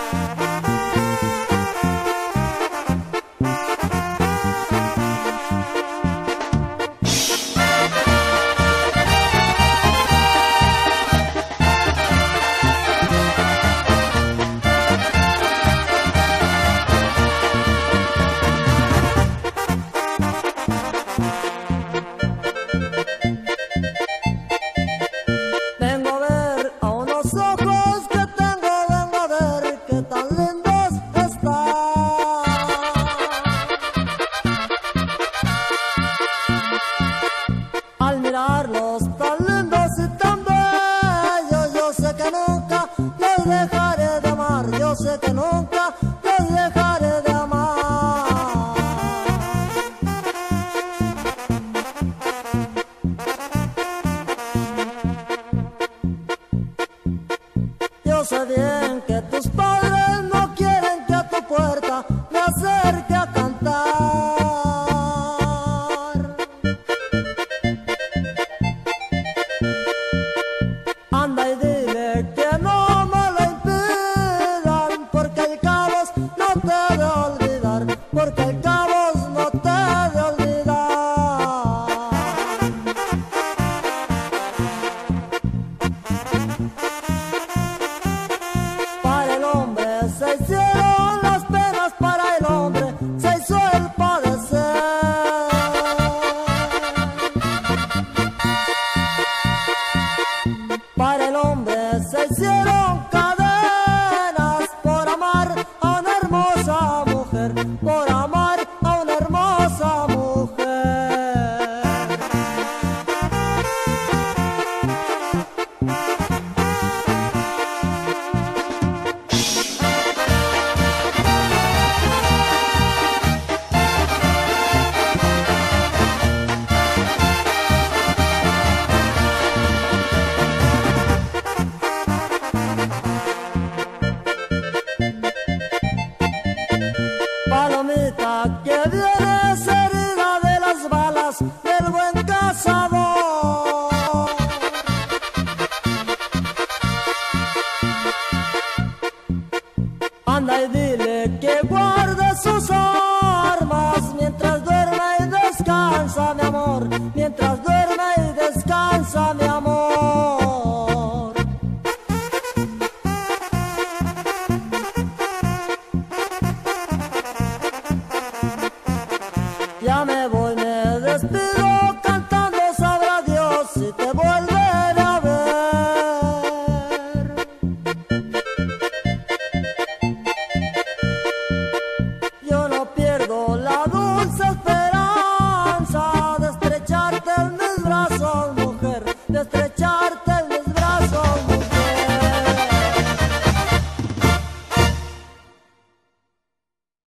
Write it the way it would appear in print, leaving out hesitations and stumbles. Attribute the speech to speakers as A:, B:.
A: Al mirarlos tan lindos y tan bellos, yo sé que nunca los dejaré de amar, yo sé que nunca los dejaré de amar. Yo sé bien que tus padres no quieren que a tu puerta me acerque a cantar. Anda y dile que no me lo impidan, porque el cabos no te he de olvidar, porque el cabos no te he de olvidar. Para el hombre se hicieron las penas, para el hombre se hizo el padecer. Para el hombre se hicieron cadenas por amar a una hermosa mujer, por amar a una hermosa mujer. Palomita que vienes herida de las balas del buen cazador, anda y dile que guarde sus